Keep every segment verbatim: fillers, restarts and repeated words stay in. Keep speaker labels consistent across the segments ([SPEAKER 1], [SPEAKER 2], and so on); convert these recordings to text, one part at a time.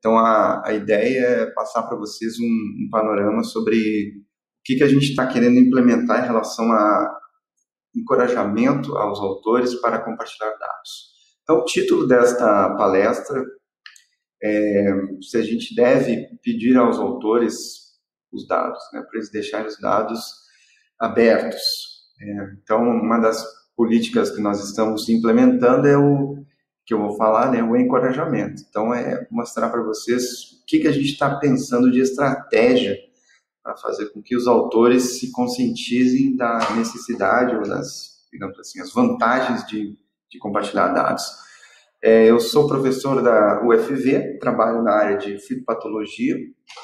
[SPEAKER 1] Então, a, a ideia é passar para vocês um, um panorama sobre o que, que a gente está querendo implementar em relação a encorajamento aos autores para compartilhar dados. Então, o título desta palestra é se a gente deve pedir aos autores os dados, né, para eles deixarem os dados abertos. É, então, uma das políticas que nós estamos implementando é o que eu vou falar, né, o encorajamento. Então, é mostrar para vocês o que, que a gente está pensando de estratégia para fazer com que os autores se conscientizem da necessidade ou das, digamos assim, as vantagens de, de compartilhar dados. É, eu sou professor da U F V, trabalho na área de fitopatologia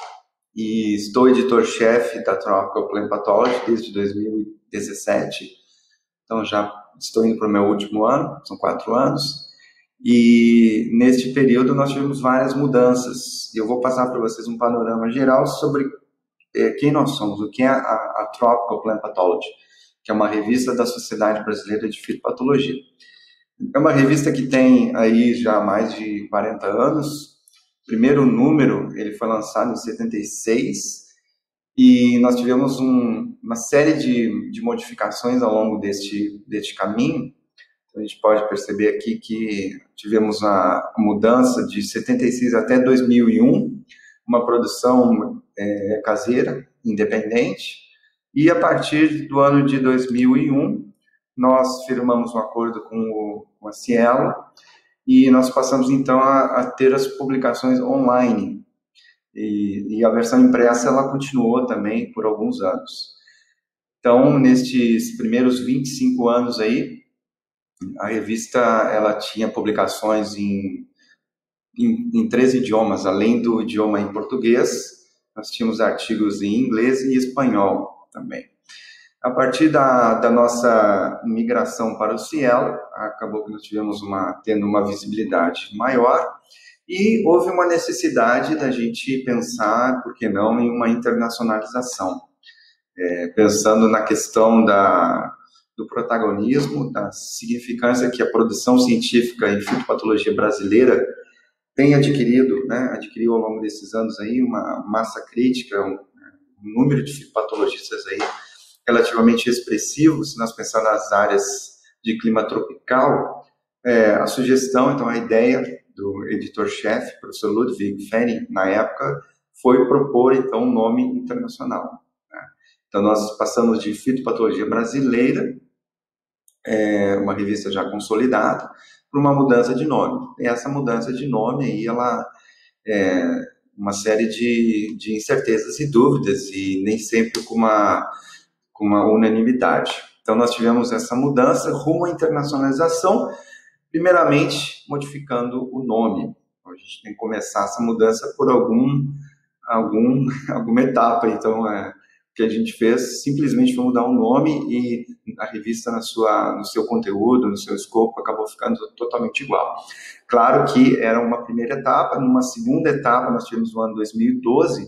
[SPEAKER 1] e estou editor-chefe da Tropical Plant Pathology desde dois mil e dezessete. Então, já estou indo para o meu último ano, são quatro anos. E neste período nós tivemos várias mudanças. Eu vou passar para vocês um panorama geral sobre eh, quem nós somos, o que é a, a Tropical Plant Pathology, que é uma revista da Sociedade Brasileira de Fitopatologia. É uma revista que tem aí já mais de quarenta anos. O primeiro número ele foi lançado em setenta e seis e nós tivemos um, uma série de, de modificações ao longo deste, deste caminho. A gente pode perceber aqui que tivemos a mudança de setenta e seis até dois mil e um, uma produção é, caseira, independente, e a partir do ano de dois mil e um, nós firmamos um acordo com, o, com a Cielo e nós passamos então a, a ter as publicações online. E, e a versão impressa ela continuou também por alguns anos. Então, nestes primeiros vinte e cinco anos aí, a revista ela tinha publicações em, em, em três idiomas, além do idioma em português, nós tínhamos artigos em inglês e espanhol também. A partir da, da nossa migração para o Cielo, acabou que nós tivemos uma, tendo uma visibilidade maior e houve uma necessidade da gente pensar, por que não, em uma internacionalização. É, pensando na questão da do protagonismo, da significância que a produção científica em fitopatologia brasileira tem adquirido, né, adquiriu ao longo desses anos aí uma massa crítica, um, um número de fitopatologistas aí relativamente expressivo, se nós pensarmos nas áreas de clima tropical. É, a sugestão, então, a ideia do editor-chefe, professor Ludwig Fenning, na época, foi propor, então, um nome internacional. Então, nós passamos de fitopatologia brasileira, é, uma revista já consolidada, para uma mudança de nome. E essa mudança de nome, aí, ela é uma série de, de incertezas e dúvidas, e nem sempre com uma, com uma unanimidade. Então, nós tivemos essa mudança rumo à internacionalização, primeiramente modificando o nome. A gente tem que começar essa mudança por algum, algum, alguma etapa. Então, é, o que a gente fez simplesmente foi mudar o nome e a revista na sua, no seu conteúdo, no seu escopo, acabou ficando totalmente igual. Claro que era uma primeira etapa. Numa segunda etapa, nós tivemos no ano dois mil e doze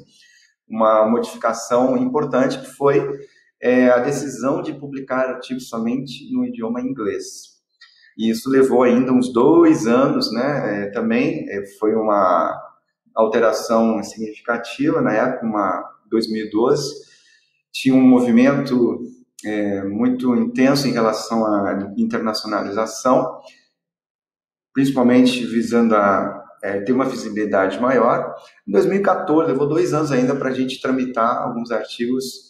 [SPEAKER 1] uma modificação importante, que foi é, a decisão de publicar artigos somente no idioma inglês. E isso levou ainda uns dois anos, né? É, também é, foi uma alteração significativa na época, uma dois mil e doze. Tinha um movimento é, muito intenso em relação à internacionalização, principalmente visando a é, ter uma visibilidade maior. Em dois mil e quatorze, levou dois anos ainda para a gente tramitar alguns artigos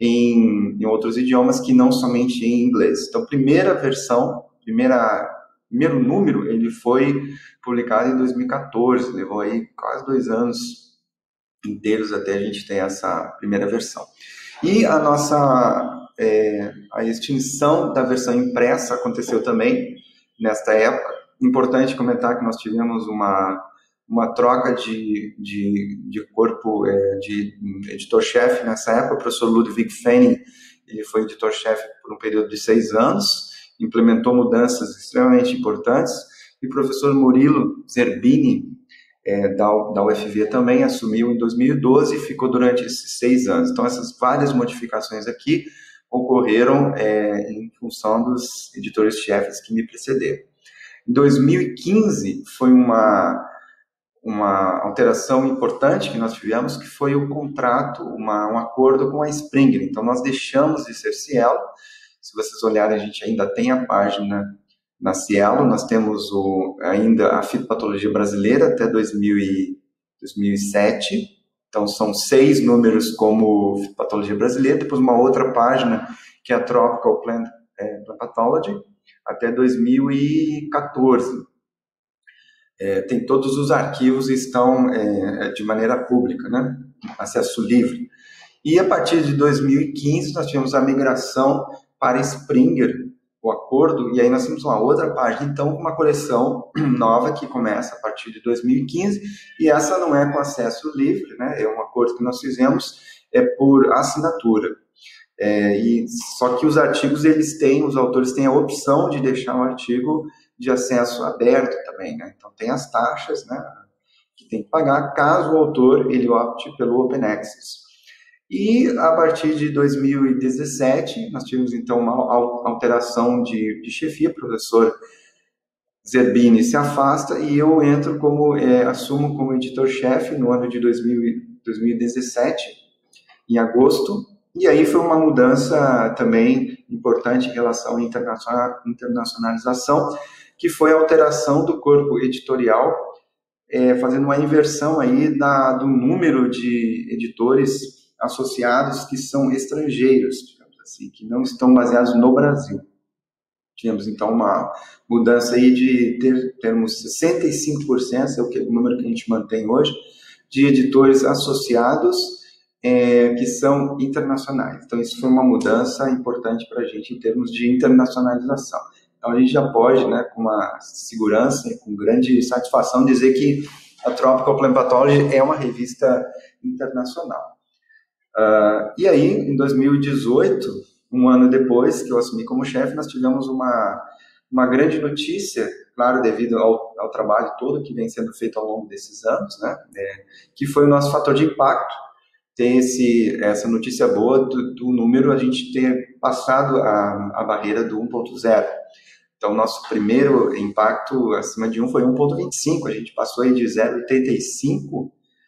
[SPEAKER 1] em, em outros idiomas, que não somente em inglês. Então, a primeira versão, primeira, primeiro número, ele foi publicado em dois mil e quatorze, levou aí quase dois anos inteiros até a gente ter essa primeira versão. E a nossa é, a extinção da versão impressa aconteceu também nesta época. Importante comentar que nós tivemos uma, uma troca de, de, de corpo é, de editor-chefe nessa época. O professor Ludwig Fenning, ele foi editor-chefe por um período de seis anos, implementou mudanças extremamente importantes, e o professor Murilo Zerbini, É, da, da U F V também, assumiu em dois mil e doze e ficou durante esses seis anos. Então, essas várias modificações aqui ocorreram é, em função dos editores-chefes que me precederam. Em dois mil e quinze, foi uma, uma alteração importante que nós tivemos, que foi o contrato, uma, um acordo com a Springer. Então, nós deixamos de ser Cielo. Se vocês olharem, a gente ainda tem a página na Cielo, nós temos o, ainda a fitopatologia brasileira até dois mil e sete, então são seis números como fitopatologia brasileira, depois uma outra página que é a Tropical Plant, é, Plant Pathology, até dois mil e quatorze. É, tem todos os arquivos estão é, de maneira pública, né? Acesso livre. E a partir de dois mil e quinze nós tivemos a migração para Springer, o acordo, e aí nós temos uma outra página, então, uma coleção nova que começa a partir de dois mil e quinze, e essa não é com acesso livre, né? É um acordo que nós fizemos é por assinatura. É, e, só que os artigos, eles têm, os autores têm a opção de deixar um artigo de acesso aberto também, né? Então tem as taxas, né, que tem que pagar caso o autor ele opte pelo Open Access. E a partir de dois mil e dezessete nós tivemos então uma alteração de, de chefia, o professor Zerbini se afasta e eu entro como, é, assumo como editor-chefe no ano de dois mil, dois mil e dezessete, em agosto, e aí foi uma mudança também importante em relação à internacionalização, que foi a alteração do corpo editorial, é, fazendo uma inversão aí da, do número de editores associados que são estrangeiros, digamos assim, que não estão baseados no Brasil. Tivemos, então, uma mudança aí de ter, termos sessenta e cinco por cento, é o, que, o número que a gente mantém hoje, de editores associados é, que são internacionais. Então, isso foi uma mudança importante para a gente em termos de internacionalização. Então, a gente já pode, né, com uma segurança e com grande satisfação, dizer que a Tropical Plant Pathology é uma revista internacional. Uh, e aí, em dois mil e dezoito, um ano depois que eu assumi como chefe, nós tivemos uma, uma grande notícia, claro, devido ao, ao trabalho todo que vem sendo feito ao longo desses anos, né, é, que foi o nosso fator de impacto. Tem esse, essa notícia boa do, do número, a gente ter passado a, a barreira do um ponto zero. Então, nosso primeiro impacto acima de um foi um ponto vinte e cinco, a gente passou aí de zero vírgula oitenta e cinco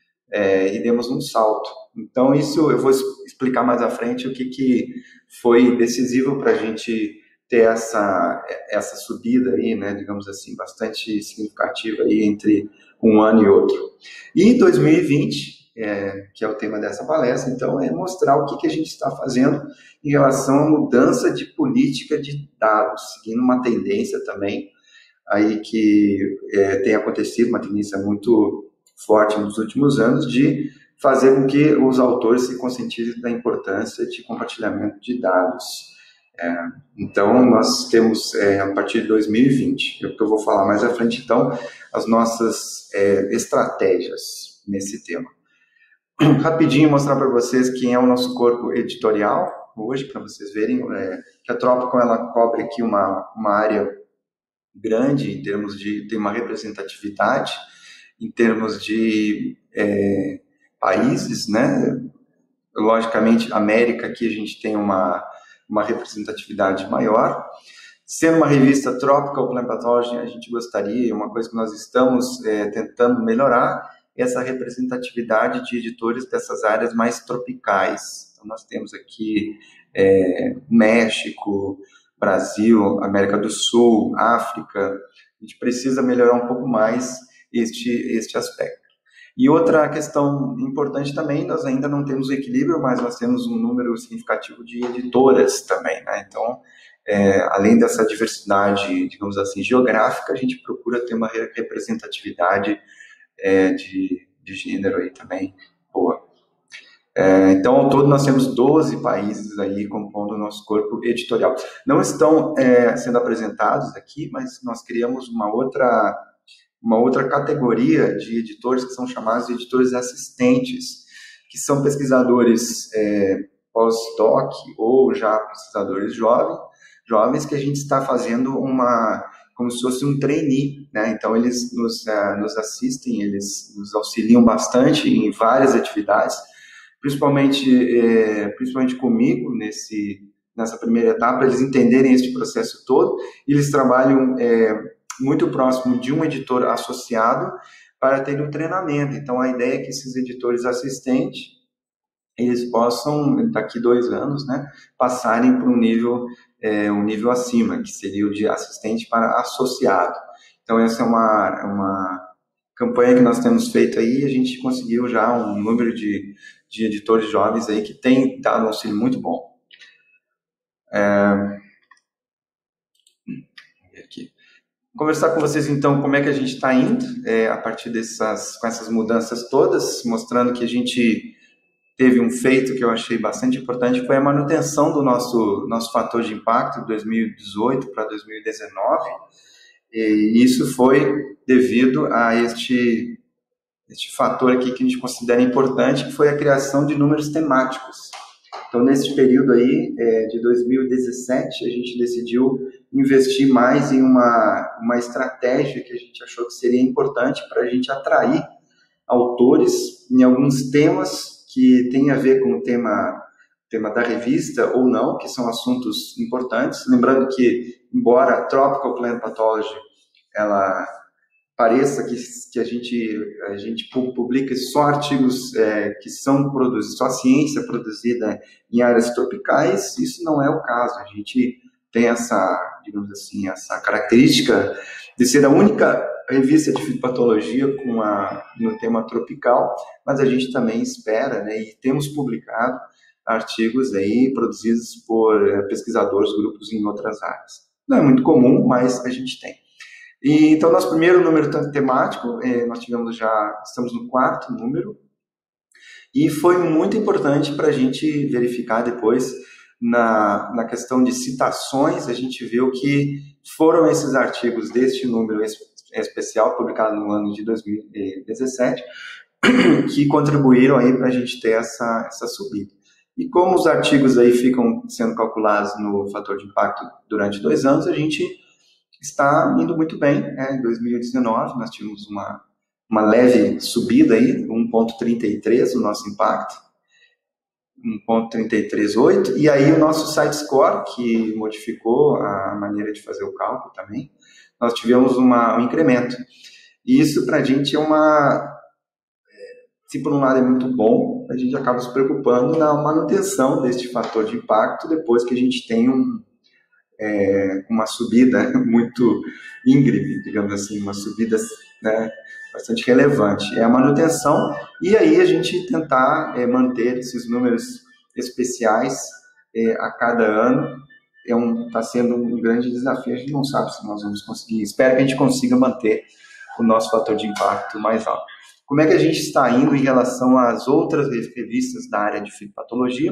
[SPEAKER 1] é, e demos um salto. Então, isso eu vou explicar mais à frente o que, que foi decisivo para a gente ter essa, essa subida aí, né, digamos assim, bastante significativa aí entre um ano e outro. E dois mil e vinte, é, que é o tema dessa palestra, então, é mostrar o que, que a gente está fazendo em relação à mudança de política de dados, seguindo uma tendência também aí que é, tem acontecido, uma tendência muito forte nos últimos anos, de fazer com que os autores se conscientizem da importância de compartilhamento de dados. É, então, nós temos, é, a partir de dois mil e vinte, é o que eu vou falar mais à frente, então, as nossas é, estratégias nesse tema. Rapidinho mostrar para vocês quem é o nosso corpo editorial, hoje, para vocês verem, é, que a Tropical, ela cobre aqui uma, uma área grande em termos de, tem uma representatividade, em termos de é, países, né? Logicamente, América, aqui a gente tem uma, uma representatividade maior. Sendo uma revista Tropical Plant Pathology, a gente gostaria, uma coisa que nós estamos é, tentando melhorar, essa representatividade de editores dessas áreas mais tropicais. Então, nós temos aqui é, México, Brasil, América do Sul, África. A gente precisa melhorar um pouco mais este, este aspecto. E outra questão importante também, nós ainda não temos o equilíbrio, mas nós temos um número significativo de editoras também, né? Então, é, além dessa diversidade, digamos assim, geográfica, a gente procura ter uma representatividade É, de, de gênero aí também boa. É, então, ao todo, nós temos doze países aí compondo o nosso corpo editorial. Não estão é, sendo apresentados aqui, mas nós criamos uma outra, uma outra categoria de editores que são chamados de editores assistentes, que são pesquisadores é, pós-doc ou já pesquisadores jovens, jovens que a gente está fazendo uma... como se fosse um trainee, né? Então eles nos, uh, nos assistem, eles nos auxiliam bastante em várias atividades, principalmente, é, principalmente comigo nesse, nessa primeira etapa, eles entenderem esse processo todo. Eles trabalham é, muito próximo de um editor associado, para ter um treinamento. Então, a ideia é que esses editores assistentes, eles possam, daqui dois anos, né, passarem para um nível, é, um nível acima, que seria o de assistente para associado. Então, essa é uma, uma campanha que nós temos feito aí, a gente conseguiu já um número de, de editores jovens aí que tem dado um auxílio muito bom. É... Aqui. Vou conversar com vocês, então, como é que a gente está indo, é, a partir dessas, com essas mudanças todas, mostrando que a gente teve um feito que eu achei bastante importante, foi a manutenção do nosso, nosso fator de impacto de dois mil e dezoito para dois mil e dezenove, e isso foi devido a este, este fator aqui que a gente considera importante, que foi a criação de números temáticos. Então, nesse período aí, é, de dois mil e dezessete, a gente decidiu investir mais em uma, uma estratégia que a gente achou que seria importante para a gente atrair autores em alguns temas que têm a ver com o tema, tema da revista ou não, que são assuntos importantes. Lembrando que, embora a Tropical Plant Pathology ela pareça que, que a, gente, a gente publica só artigos é, que são produzidos, só ciência produzida em áreas tropicais, isso não é o caso. A gente tem essa, digamos assim, essa característica de ser a única revista de fitopatologia com a, no tema tropical, mas a gente também espera, né, e temos publicado artigos aí produzidos por pesquisadores, grupos em outras áreas. Não é muito comum, mas a gente tem. E, então, nosso primeiro número temático, eh, nós tivemos já, estamos no quarto número, e foi muito importante para a gente verificar depois, na, na questão de citações, a gente viu que foram esses artigos deste número especial, publicado no ano de dois mil e dezessete, que contribuíram aí para a gente ter essa, essa subida. E como os artigos aí ficam sendo calculados no fator de impacto durante dois anos, a gente está indo muito bem. Né? Em dois mil e dezenove, nós tivemos uma, uma leve subida aí, um vírgula trinta e três o nosso impacto, um vírgula trinta e três oito, e aí o nosso site score, que modificou a maneira de fazer o cálculo também, nós tivemos uma, um incremento. E isso para a gente é uma... Se por um lado é muito bom, a gente acaba se preocupando na manutenção deste fator de impacto depois que a gente tem um É, uma subida muito íngreme, digamos assim, uma subida, né, bastante relevante. É a manutenção e aí a gente tentar é, manter esses números especiais é, a cada ano. É um, está sendo um grande desafio, a gente não sabe se nós vamos conseguir. Espero que a gente consiga manter o nosso fator de impacto mais alto. Como é que a gente está indo em relação às outras revistas da área de fitopatologia?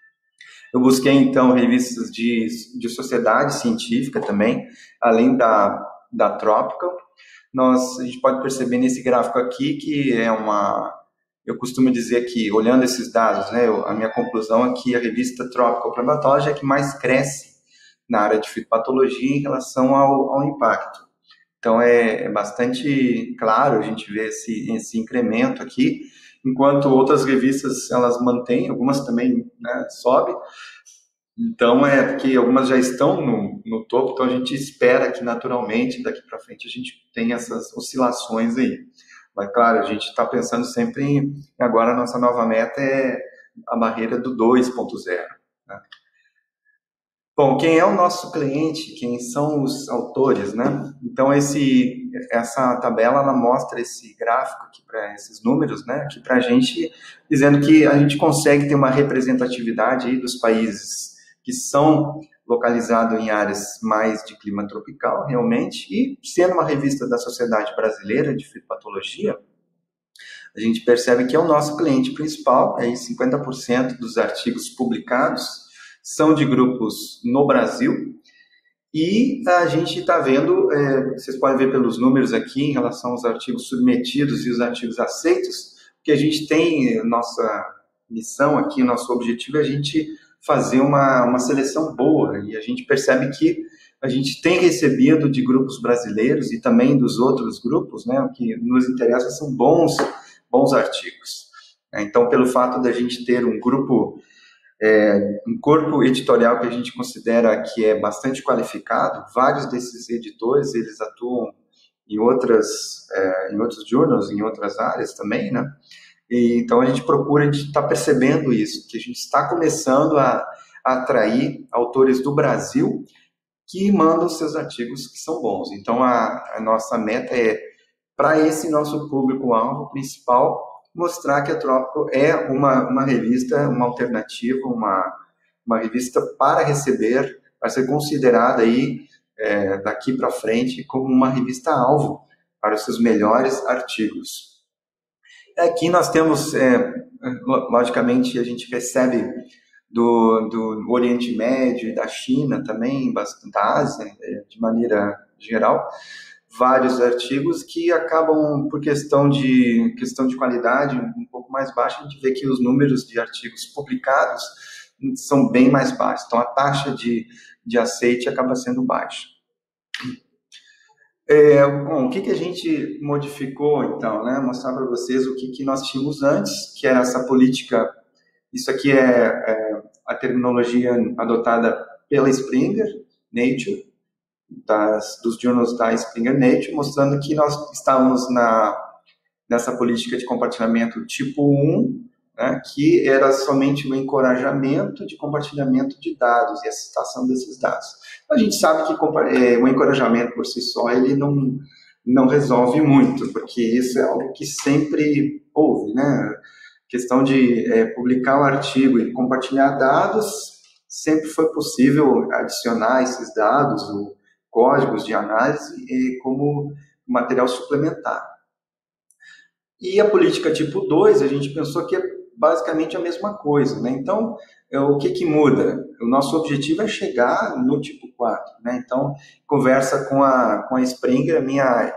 [SPEAKER 1] Eu busquei, então, revistas de, de sociedade científica também, além da, da Tropical. Nós, a gente pode perceber nesse gráfico aqui que é uma... Eu costumo dizer que, olhando esses dados, né, eu, a minha conclusão é que a revista Tropical Plant Pathology é a que mais cresce na área de fitopatologia em relação ao, ao impacto. Então, é, é bastante claro a gente ver esse, esse incremento aqui, enquanto outras revistas, elas mantêm, algumas também, né, sobem. Então, é porque algumas já estão no, no topo, então a gente espera que, naturalmente, daqui para frente, a gente tenha essas oscilações aí. Mas, claro, a gente está pensando sempre em... Agora, a nossa nova meta é a barreira do dois ponto zero. Né? Bom, quem é o nosso cliente? Quem são os autores, né? Então, esse, essa tabela, ela mostra esse gráfico aqui para esses números, né? Aqui para a gente, dizendo que a gente consegue ter uma representatividade aí dos países que são localizados em áreas mais de clima tropical, realmente, e sendo uma revista da Sociedade Brasileira de Fitopatologia, a gente percebe que é o nosso cliente principal, aí cinquenta por cento dos artigos publicados são de grupos no Brasil, e a gente está vendo, é, vocês podem ver pelos números aqui, em relação aos artigos submetidos e os artigos aceitos, que a gente tem, nossa missão aqui, nosso objetivo é a gente fazer uma, uma seleção boa, e a gente percebe que a gente tem recebido de grupos brasileiros e também dos outros grupos, né, o que nos interessa são bons, bons artigos. Então, pelo fato da gente ter um grupo, é, um corpo editorial que a gente considera que é bastante qualificado, vários desses editores, eles atuam em, outras, é, em outros journals, em outras áreas também, né? E, então a gente procura, a gente está percebendo isso, que a gente está começando a, a atrair autores do Brasil que mandam seus artigos que são bons. Então a, a nossa meta é, para esse nosso público-alvo principal, mostrar que a Trópico é uma, uma revista, uma alternativa, uma, uma revista para receber, para ser considerada aí, é, daqui para frente como uma revista-alvo para os seus melhores artigos. Aqui nós temos, é, logicamente, a gente recebe do, do Oriente Médio e da China também, da Ásia, de maneira geral, vários artigos que acabam, por questão de, questão de qualidade um pouco mais baixa, a gente vê que os números de artigos publicados são bem mais baixos, então a taxa de, de aceite acaba sendo baixa. É, bom, o que, que a gente modificou, então, né? Mostrar para vocês o que, que nós tínhamos antes, que era essa política, isso aqui é, é a terminologia adotada pela Springer Nature, das, dos journals da Springer Nature, mostrando que nós estávamos na, nessa política de compartilhamento tipo um, né, que era somente o encorajamento de compartilhamento de dados e a citação desses dados. A gente sabe que é, o encorajamento por si só ele não, não resolve muito, porque isso é algo que sempre houve, né? Questão de é, publicar um artigo e compartilhar dados, sempre foi possível adicionar esses dados, o, códigos de análise, e, como material suplementar. E a política tipo dois, a gente pensou que é basicamente a mesma coisa, né? Então, é, o que que muda? O nosso objetivo é chegar no tipo quatro, né? Então, conversa com a, com a Springer, a minha,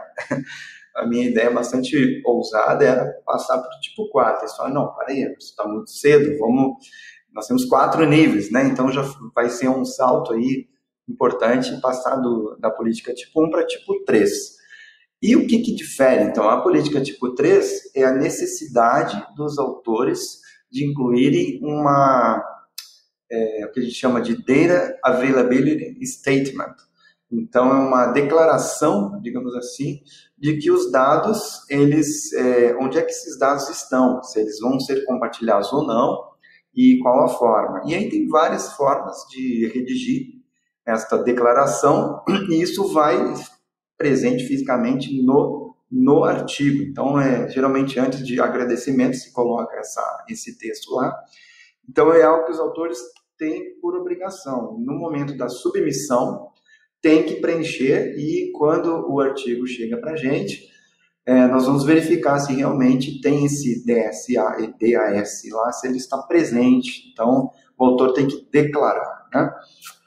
[SPEAKER 1] a minha ideia bastante ousada era passar para o tipo quatro. Eles falaram, não, peraí, isso está muito cedo, vamos... Nós temos quatro níveis, né? Então, já vai ser um salto aí importante passar do, da política tipo um para tipo três. E o que, que difere, então? A política tipo três é a necessidade dos autores de incluírem uma, é, o que a gente chama de Data Availability Statement. Então, é uma declaração, digamos assim, de que os dados, eles, é, onde é que esses dados estão, se eles vão ser compartilhados ou não, e qual a forma. E aí tem várias formas de redigir esta declaração, e isso vai presente fisicamente no, no artigo. Então, é, geralmente, antes de agradecimento, se coloca essa, esse texto lá. Então, é algo que os autores têm por obrigação. No momento da submissão, tem que preencher, e quando o artigo chega para a gente, é, nós vamos verificar se realmente tem esse D S A e D A S lá, se ele está presente. Então, o autor tem que declarar, né?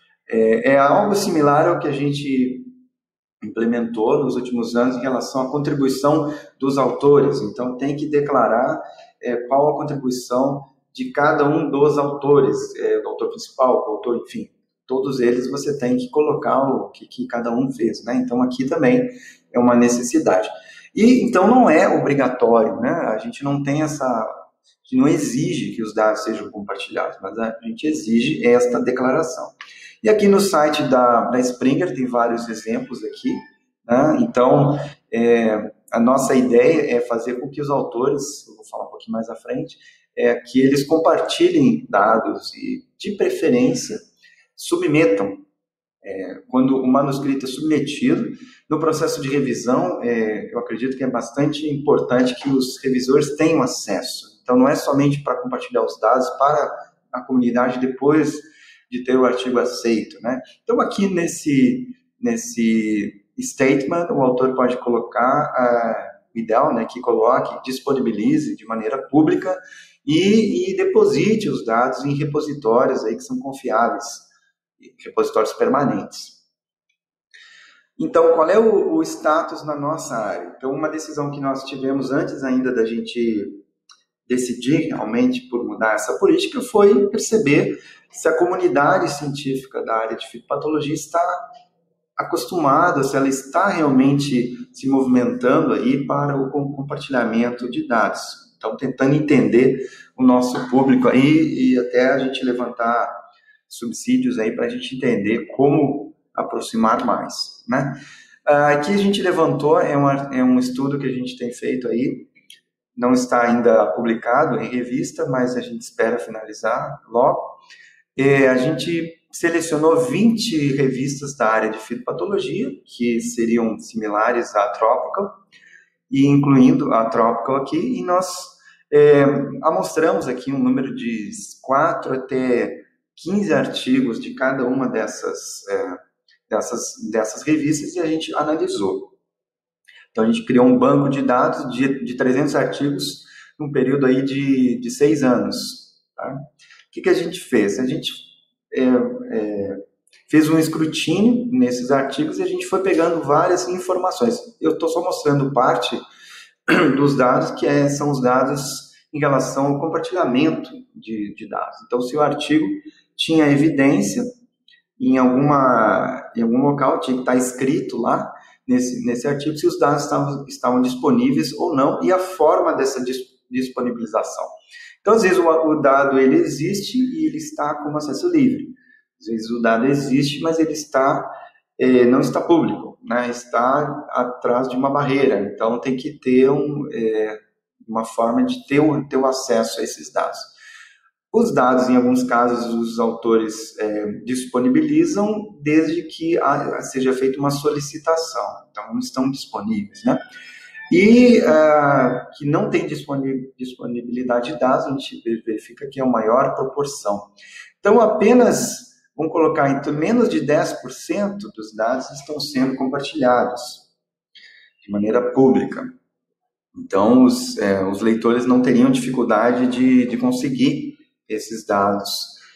[SPEAKER 1] É, é algo similar ao que a gente implementou nos últimos anos em relação à contribuição dos autores. Então, tem que declarar é, qual a contribuição de cada um dos autores, é, do autor principal, do autor, enfim, todos eles você tem que colocar o que, que cada um fez, né? Então, aqui também é uma necessidade. E, então, não é obrigatório, né? A gente não tem essa... que não exige que os dados sejam compartilhados, mas a gente exige esta declaração. E aqui no site da, da Springer tem vários exemplos aqui, né? Então, é, a nossa ideia é fazer com que os autores, eu vou falar um pouquinho mais à frente, é que eles compartilhem dados e, de preferência, submetam. É, quando o manuscrito é submetido, no processo de revisão, é, eu acredito que é bastante importante que os revisores tenham acesso. Então, não é somente para compartilhar os dados para a comunidade depois de ter o artigo aceito, né? Então, aqui nesse, nesse statement, o autor pode colocar, uh, o ideal, né, que coloque, disponibilize de maneira pública e, e deposite os dados em repositórios aí que são confiáveis, repositórios permanentes. Então, qual é o, o status na nossa área? Então, uma decisão que nós tivemos antes ainda da gente decidir realmente por mudar essa política foi perceber se a comunidade científica da área de fitopatologia está acostumada, se ela está realmente se movimentando aí para o compartilhamento de dados. Então, tentando entender o nosso público aí e até a gente levantar subsídios aí para a gente entender como aproximar mais, né? Aqui a gente levantou, é, uma, é um estudo que a gente tem feito aí, não está ainda publicado em revista, mas a gente espera finalizar logo. É, a gente selecionou vinte revistas da área de fitopatologia, que seriam similares à Tropical, e incluindo a Tropical aqui, e nós é, amostramos aqui um número de quatro até quinze artigos de cada uma dessas, é, dessas, dessas revistas e a gente analisou. Então, a gente criou um banco de dados de, de trezentos artigos num período aí de, de seis anos. Tá? O que, que a gente fez? A gente é, é, fez um escrutínio nesses artigos e a gente foi pegando várias informações. Eu estou só mostrando parte dos dados, que é, são os dados em relação ao compartilhamento de, de dados. Então, se o artigo tinha evidência em, alguma, em algum local, tinha que estar escrito lá, Nesse, nesse artigo, se os dados estavam, estavam disponíveis ou não e a forma dessa dis, disponibilização. Então, às vezes, o, o dado ele existe e ele está como acesso livre. Às vezes, o dado existe, mas ele está, eh, não está público, né? Está atrás de uma barreira. Então, tem que ter um, eh, uma forma de ter o, ter o acesso a esses dados. Os dados, em alguns casos, os autores é, disponibilizam desde que a, seja feita uma solicitação. Então, não estão disponíveis, né? E uh, que não tem disponibilidade de dados, a gente verifica que é a maior proporção. Então, apenas, vamos colocar, então, menos de dez por cento dos dados estão sendo compartilhados de maneira pública. Então, os, é, os leitores não teriam dificuldade de, de conseguir esses dados.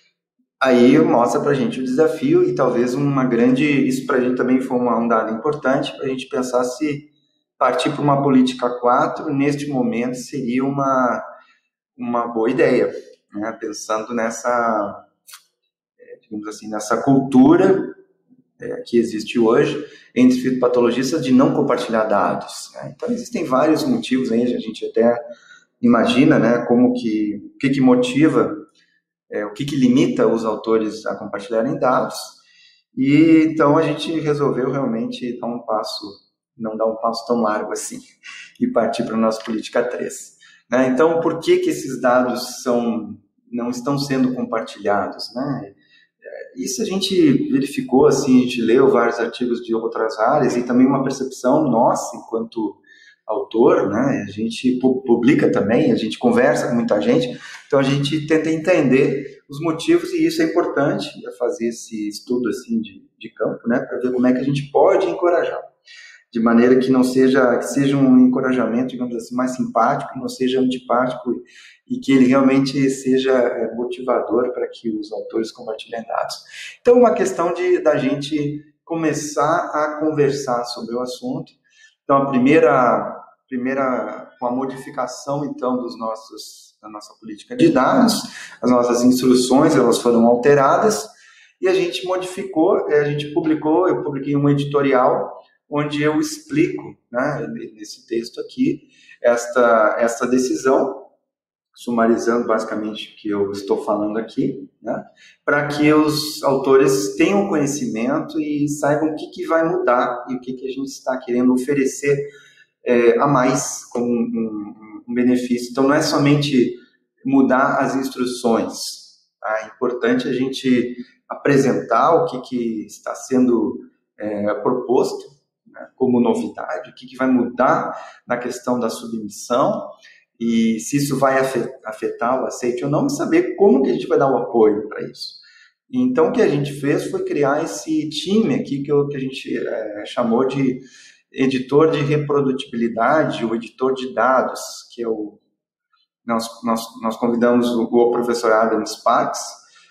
[SPEAKER 1] Aí mostra para a gente o desafio e talvez uma grande, isso para a gente também foi uma, um dado importante para a gente pensar se partir para uma política quatro, neste momento seria uma, uma boa ideia, né? Pensando nessa, digamos assim, nessa cultura é, que existe hoje entre fitopatologistas de não compartilhar dados, né? Então existem vários motivos aí, a gente até imagina, né, como que, o que, que motiva, é, o que, que limita os autores a compartilharem dados, e então a gente resolveu realmente dar um passo, não dar um passo tão largo assim, e partir para a nossa política três. Né? Então, por que, que esses dados são, não estão sendo compartilhados? Né? Isso a gente verificou, assim, a gente leu vários artigos de outras áreas, e também uma percepção nossa, enquanto autor, né? A gente publica também, a gente conversa com muita gente, então a gente tenta entender os motivos e isso é importante, fazer esse estudo assim de, de campo, né? Para ver como é que a gente pode encorajar, de maneira que não seja, que seja um encorajamento, digamos assim, mais simpático, não seja antipático e que ele realmente seja motivador para que os autores compartilhem dados. Então, uma questão de da gente começar a conversar sobre o assunto. Então, a primeira, primeira com a modificação, então, dos nossos, da nossa política de dados, as nossas instruções, elas foram alteradas, e a gente modificou, a gente publicou, eu publiquei um editorial, onde eu explico, né, nesse texto aqui, esta, esta decisão, sumarizando basicamente o que eu estou falando aqui, né, para que os autores tenham conhecimento e saibam o que, que vai mudar e o que, que a gente está querendo oferecer é, a mais como um, um, um benefício. Então, não é somente mudar as instruções, tá? É importante a gente apresentar o que, que está sendo é, proposto, né, como novidade, o que, que vai mudar na questão da submissão, e se isso vai afetar o aceite ou não, e saber como que a gente vai dar o apoio para isso. Então, o que a gente fez foi criar esse time aqui, que, eu, que a gente é, chamou de editor de reprodutibilidade, o editor de dados, que é o, nós, nós, nós convidamos o, o professor Adam Sparks,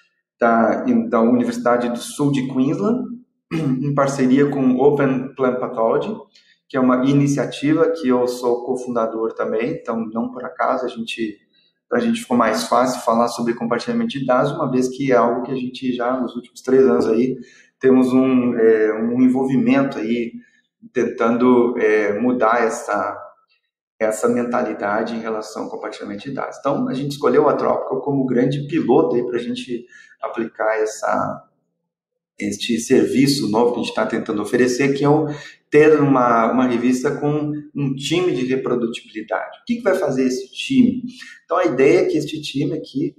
[SPEAKER 1] da, da Universidade do Sul de Queensland, em parceria com o Open Plant Pathology, que é uma iniciativa que eu sou cofundador também, então não por acaso a gente, para a gente ficou mais fácil falar sobre compartilhamento de dados, uma vez que é algo que a gente já nos últimos três anos aí temos um, é, um envolvimento aí tentando é, mudar essa, essa mentalidade em relação ao compartilhamento de dados. Então a gente escolheu a Tropical como grande piloto aí para a gente aplicar essa, este serviço novo que a gente está tentando oferecer, que é o ter uma, uma revista com um time de reprodutibilidade. O que, que vai fazer esse time? Então, a ideia é que este time aqui,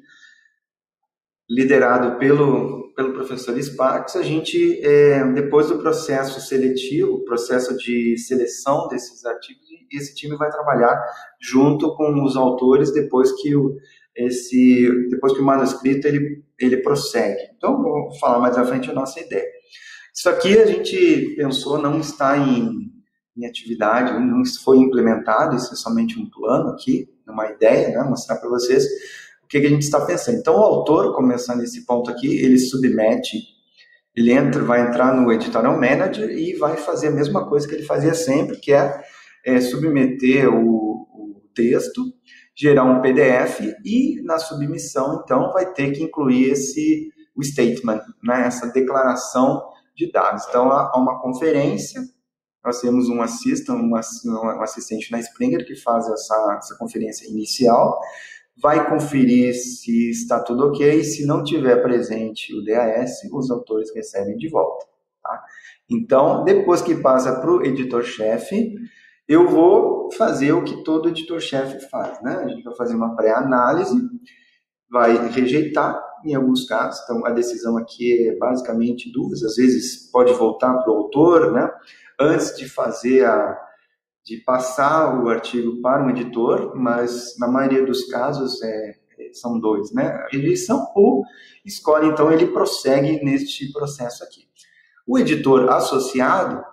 [SPEAKER 1] liderado pelo, pelo professor Sparks, a gente, é, depois do processo seletivo, processo de seleção desses artigos, esse time vai trabalhar junto com os autores depois que o, esse, depois que o manuscrito ele, ele prossegue. Então, vou falar mais à frente a nossa ideia. Isso aqui a gente pensou não está em, em atividade, não foi implementado, isso é somente um plano aqui, uma ideia, né, mostrar para vocês o que, que a gente está pensando. Então, o autor, começando nesse ponto aqui, ele submete, ele entra, vai entrar no Editorial Manager e vai fazer a mesma coisa que ele fazia sempre, que é, é submeter o, o texto, gerar um P D F e, na submissão, então, vai ter que incluir esse, o statement, né, essa declaração de dados. Então, há uma conferência, nós temos um assistant, um assistente na Springer que faz essa, essa conferência inicial, vai conferir se está tudo ok, se não tiver presente o D A S, os autores recebem de volta. Tá? Então, depois que passa para o editor-chefe, eu vou fazer o que todo editor-chefe faz, né? A gente vai fazer uma pré-análise, vai rejeitar, em alguns casos, então a decisão aqui é basicamente duas, às vezes pode voltar para o autor, né? Antes de fazer a, de passar o artigo para um editor, mas na maioria dos casos é, são dois, né? A rejeição ou escolhe, então ele prossegue neste processo aqui. O editor associado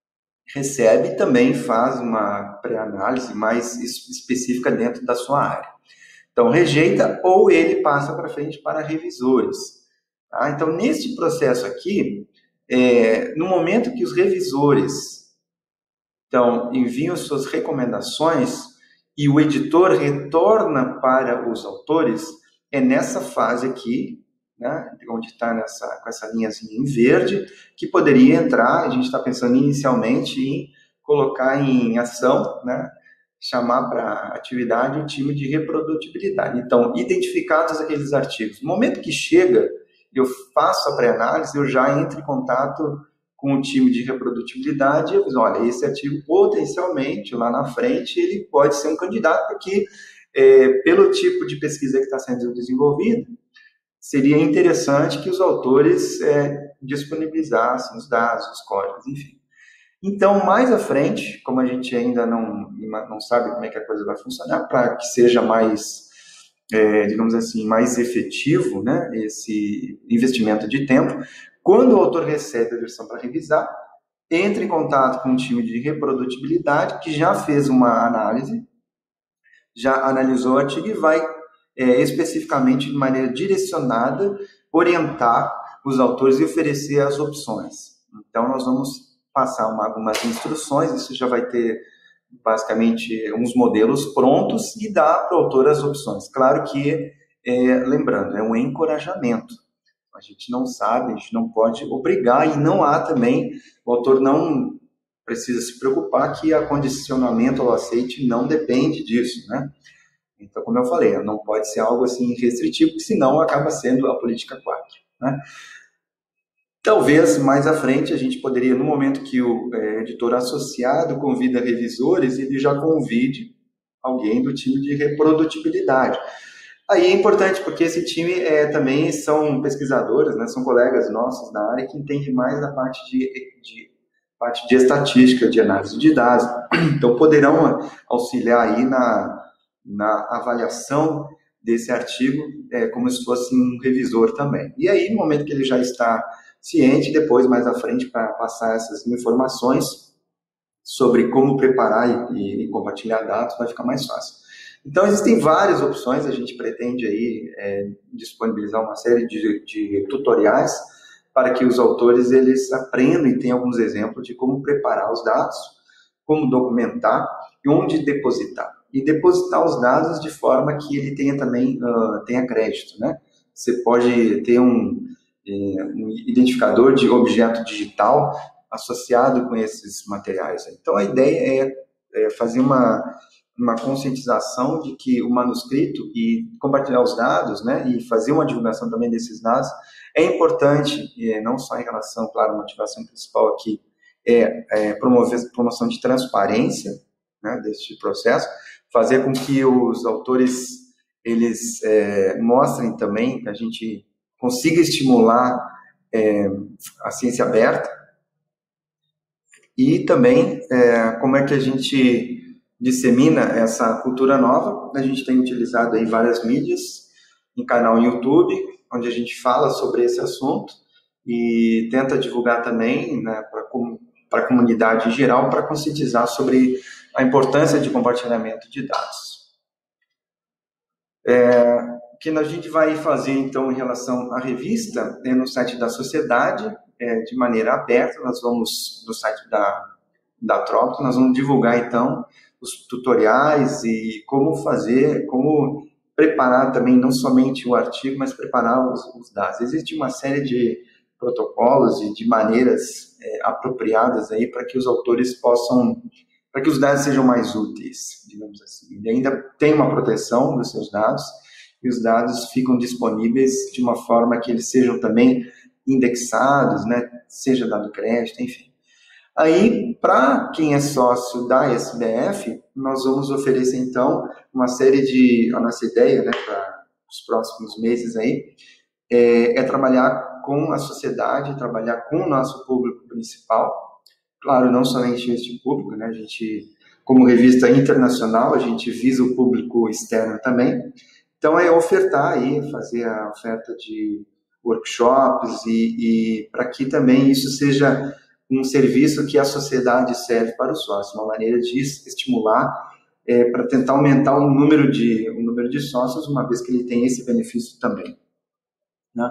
[SPEAKER 1] recebe e também faz uma pré-análise mais específica dentro da sua área. Então, rejeita ou ele passa para frente para revisores. Tá? Então, neste processo aqui, é, no momento que os revisores então, enviam suas recomendações e o editor retorna para os autores, é nessa fase aqui, né, onde está com essa linhazinha em verde, que poderia entrar, a gente está pensando inicialmente em colocar em ação, né, chamar para atividade o time de reprodutibilidade. Então, identificados aqueles artigos. No momento que chega, eu faço a pré-análise, eu já entro em contato com o time de reprodutibilidade e eu digo, olha, esse artigo potencialmente, lá na frente, ele pode ser um candidato, porque é, pelo tipo de pesquisa que está sendo desenvolvida, seria interessante que os autores é, disponibilizassem os dados, os códigos, enfim. Então, mais à frente, como a gente ainda não, não sabe como é que a coisa vai funcionar, para que seja mais, é, digamos assim, mais efetivo, né, esse investimento de tempo, quando o autor recebe a versão para revisar, entra em contato com um time de reprodutibilidade que já fez uma análise, já analisou o artigo e vai é, especificamente, de maneira direcionada, orientar os autores e oferecer as opções. Então, nós vamos passar uma, algumas instruções, isso já vai ter basicamente uns modelos prontos e dar para o autor as opções. Claro que, é, lembrando, é um encorajamento. A gente não sabe, a gente não pode obrigar e não há também, o autor não precisa se preocupar que a condicionamento ao aceite não depende disso, né? Então, como eu falei, não pode ser algo assim restritivo, porque senão acaba sendo a política quatro, né? Talvez, mais à frente, a gente poderia, no momento que o é, editor associado convida revisores, ele já convide alguém do time de reprodutibilidade. Aí é importante, porque esse time é, também são pesquisadores, né, são colegas nossos da área que entendem mais da parte de, de, parte de estatística, de análise de dados. Então, poderão auxiliar aí na, na avaliação desse artigo, é, como se fosse um revisor também. E aí, no momento que ele já está ciente, depois, mais à frente, para passar essas informações sobre como preparar e, e compartilhar dados, vai ficar mais fácil. Então, existem várias opções, a gente pretende aí é, disponibilizar uma série de, de tutoriais para que os autores eles aprendam e tenham alguns exemplos de como preparar os dados, como documentar e onde depositar. E depositar os dados de forma que ele tenha também uh, tenha crédito, né? Você pode ter um um identificador de objeto digital associado com esses materiais. Então, a ideia é, é fazer uma, uma conscientização de que o manuscrito e compartilhar os dados, né, e fazer uma divulgação também desses dados é importante, é, não só em relação, claro, a motivação principal aqui é, é promover promoção de transparência, né, deste processo, fazer com que os autores eles é, mostrem também, que a gente consiga estimular é, a ciência aberta, e também é, como é que a gente dissemina essa cultura nova. A gente tem utilizado aí várias mídias, em canal no YouTube, onde a gente fala sobre esse assunto e tenta divulgar também, né, para a comunidade em geral, para conscientizar sobre a importância de compartilhamento de dados. É, o que a gente vai fazer, então, em relação à revista, é no site da sociedade, é, de maneira aberta. Nós vamos, no site da, da Trópico, nós vamos divulgar, então, os tutoriais e como fazer, como preparar também, não somente o artigo, mas preparar os, os dados. Existe uma série de protocolos e de maneiras é, apropriadas aí para que os autores possam, para que os dados sejam mais úteis, digamos assim. E ainda tem uma proteção dos seus dados, e os dados ficam disponíveis de uma forma que eles sejam também indexados, né, seja dado crédito, enfim. Aí, para quem é sócio da S B F, nós vamos oferecer, então, uma série de... A nossa ideia, né, para os próximos meses aí, é, é trabalhar com a sociedade, trabalhar com o nosso público principal. Claro, não somente este público, né, a gente, como revista internacional, a gente visa o público externo também. Então, é ofertar aí, fazer a oferta de workshops e, e para que também isso seja um serviço que a sociedade serve para o sócio, uma maneira de estimular é, para tentar aumentar o número de o número de sócios, uma vez que ele tem esse benefício também, né?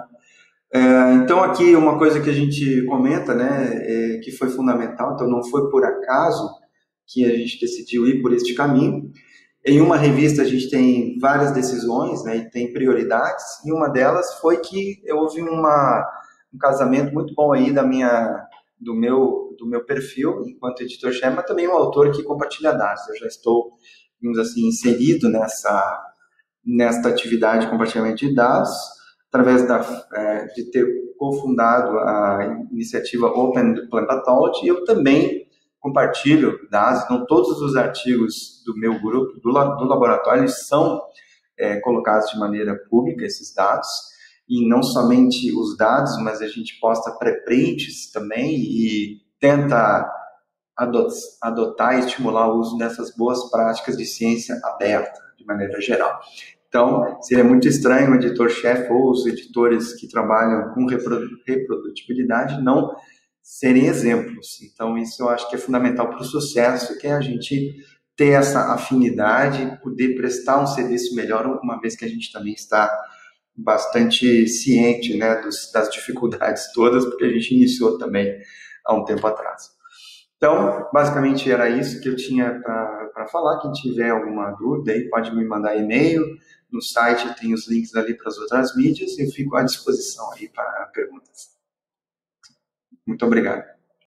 [SPEAKER 1] É, então aqui uma coisa que a gente comenta, né, é, que foi fundamental, então não foi por acaso que a gente decidiu ir por este caminho. Em uma revista a gente tem várias decisões, né, e tem prioridades, e uma delas foi que houve uma, um casamento muito bom aí da minha, do, meu, do meu perfil enquanto editor-chefe, mas também um autor que compartilha dados. Eu já estou, digamos assim, inserido nessa, nesta atividade de compartilhamento de dados, através da, é, de ter cofundado a iniciativa Open Plant Pathology. Eu também compartilho dados, então todos os artigos do meu grupo, do, do laboratório, eles são é, colocados de maneira pública, esses dados, e não somente os dados, mas a gente posta pré-prints também e tenta adotar e estimular o uso dessas boas práticas de ciência aberta, de maneira geral. Então, seria muito estranho o editor-chefe ou os editores que trabalham com reprodutibilidade não serem exemplos. Então, isso eu acho que é fundamental para o sucesso, que é a gente ter essa afinidade, poder prestar um serviço melhor, uma vez que a gente também está bastante ciente, né, dos, das dificuldades todas, porque a gente iniciou também há um tempo atrás. Então, basicamente era isso que eu tinha para falar. Quem tiver alguma dúvida aí pode me mandar e-mail. No site tem os links ali para as outras mídias e eu fico à disposição aí para perguntas. Muito obrigado.